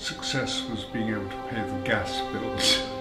success was being able to pay the gas bills.